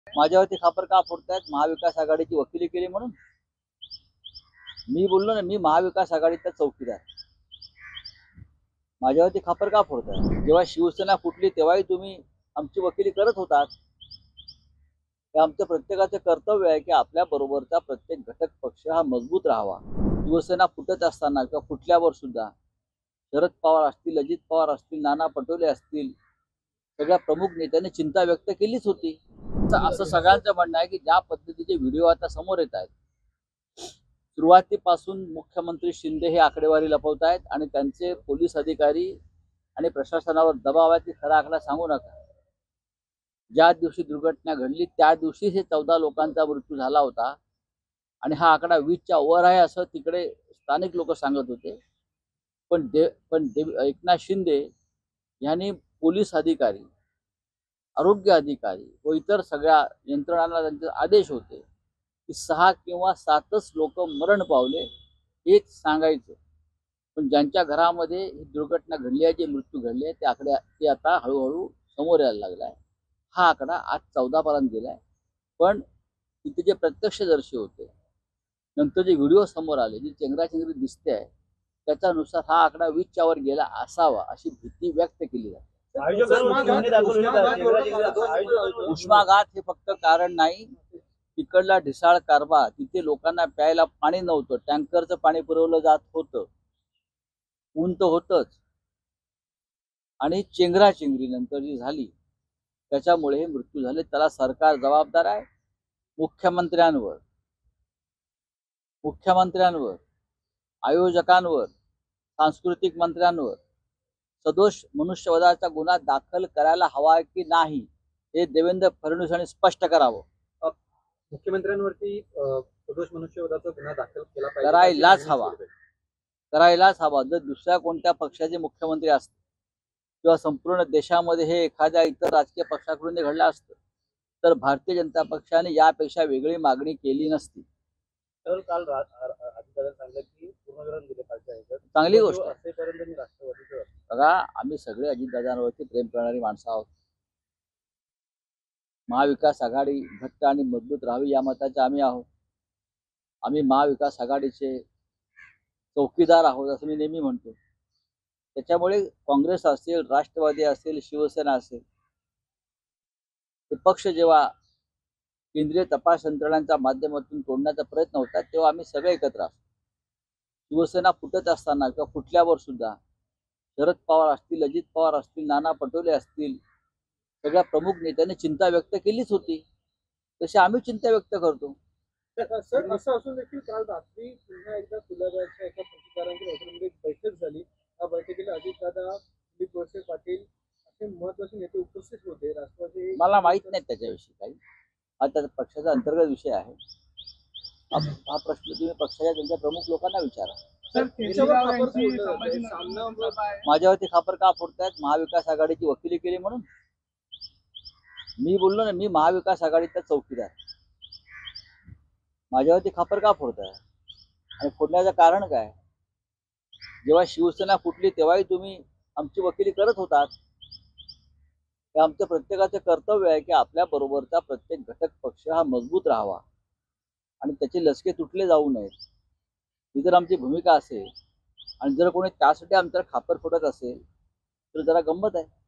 माझ्यावरती खापर का फोडतायत? महाविकास आघाडीची वकिली केली म्हणून? मी बोललो ना, मी महाविकास आघाडीचा चौकीदार. माझ्यावरती खापर का फोडताय? जेव्हा शिवसेना फुटली तेव्हाही तुम्ही आमची वकिली करत होतात. हे आमचं प्रत्येकाचं कर्तव्य आहे की आपल्या बरोबरचा प्रत्येक घटक पक्ष हा मजबूत राहावा. शिवसेना फुटत असताना किंवा फुटल्यावर सुद्धा शरद पवार असतील, अजित पवार असतील, नाना पटोले असतील, सगळ्या प्रमुख नेत्यांनी चिंता व्यक्त केलीच होती. असं सगळ्यांचं म्हणणं आहे की ज्या पद्धतीचे व्हिडिओ आता समोर येत आहेत, सुरुवातीपासून मुख्यमंत्री शिंदे हे आकडेवारी लपवत आहेत आणि त्यांचे पोलीस अधिकारी आणि प्रशासनावर दबाव आहे की खरा आकडा सांगू नका. ज्या दिवशी दुर्घटना घडली त्या दिवशी हे 14 लोकांचा मृत्यू झाला होता आणि हा आकडा 20च्या वर आहे असं तिकडे स्थानिक लोक सांगत होते. पण एकनाथ शिंदे यांनी पोलीस अधिकारी, आरोग्य अधिकारी व इतर सगळ्या यंत्रणांना त्यांचे आदेश होते की 6 किंवा 7च लोक मरण पावले हेच सांगायचं. पण ज्यांच्या घरामध्ये ही दुर्घटना घडली आहे, जे मृत्यू घडले आहे, ते आता हळूहळू समोर यायला लागला आहे. हा आकडा आज 14 पर्यंत गेलाय. पण तिथे जे प्रत्यक्षदर्शी होते, नंतर जे व्हिडिओ समोर आले, जी चेंगराचेंगरी दिसते आहे, त्याच्यानुसार हा आकडा 20च्या वर गेला असावा अशी भीती व्यक्त केली जाते. उष्माघात हे फक्त कारण नाही. तिकडला ढिसाळ कारभार, तिथे लोकांना प्यायला पाणी नव्हतं, टँकरचं पाणी पुरवलं जात होतं, ऊन तर होतच, आणि चेंगराचेंगरी नंतर जी झाली त्याच्यामुळे हे मृत्यू झाले. त्याला सरकार जबाबदार आहे. मुख्यमंत्र्यांवर, आयोजकांवर, सांस्कृतिक मंत्र्यांवर सदोष मनुष्यवधाचा गुन्हा दाखल करायला हवा की नाही हे देवेंद्र फडणवीसांनी स्पष्ट करावं. मुख्यमंत्र्यांवरती सदोष मनुष्यवधाचा गुन्हा दाखल केला पाहिजे, करायलाच हवा. जर दुसऱ्या कोणत्या पक्षाचे मुख्यमंत्री असते किंवा संपूर्ण देशामध्ये हे एखाद्या इतर राजकीय पक्षाकडून घडलं असतं तर भारतीय जनता पक्षाने यापेक्षा वेगळी मागणी केली नसती. तर काल अजितदादा सांगितलं की पूर्णविराम दिले पाहिजे. चांगली गोष्ट आहे. बघा, आम्ही सगळे अजितदादांवरती प्रेम करणारी माणसं आहोत. महाविकास आघाडी घट्ट आणि मजबूत राहावी या मताचे आम्ही आहोत. आम्ही महाविकास आघाडीचे चौकीदार आहोत असं मी नेहमी म्हणतो. त्याच्यामुळे काँग्रेस असेल, राष्ट्रवादी असेल, शिवसेना असेल, हे पक्ष जेव्हा केंद्रीय तपास यंत्रणांच्या माध्यमातून तोडण्याचा प्रयत्न होता तेव्हा आम्ही सगळे एकत्र असतो. शिवसेना फुटत असताना किंवा फुटल्यावर सुद्धा शरद पवार असतील, अजित पवार असतील, नाना पटोले असतील, सगळ्या प्रमुख नेत्यांनी चिंता व्यक्त केलीच होती. तशी आम्ही चिंता व्यक्त करतो. सर, असं असून देखील काल रात्री पुन्हा एकदा कुलाब्याच्या एका पत्रकारांच्या हॉटेलमध्ये बैठक झाली. या बैठकीला अजितदादा, दिलीप वळसे पाटील असे महत्वाचे नेते उपस्थित होते. राष्ट्रवादी, मला माहित नाही त्याच्याविषयी काही. हा त्या पक्षाचा अंतर्गत विषय आहे. हा प्रश्न तुम्ही पक्षाच्या त्यांच्या प्रमुख लोकांना विचारा. माझ्यावरती खापर का फोडतायत? महाविकास आघाडीची वकिली केली म्हणून? मी बोललो ना, मी महाविकास आघाडीचा चौकीदार. माझ्यावरती खापर का फोडताय आणि फोडण्याचं कारण काय? जेव्हा शिवसेना फुटली तेव्हाही तुम्ही आमची वकिली करत होतात. हे आमचं प्रत्येकाचं कर्तव्य आहे की आपल्या बरोबरचा प्रत्येक घटक पक्ष हा मजबूत राहावा आणि त्याचे लसके तुटले जाऊ नयेत. ही जर आमची भूमिका असेल आणि जर कोणी त्यासाठी आमच्यावर खापर फोडत असेल तर जरा गंमत आहे.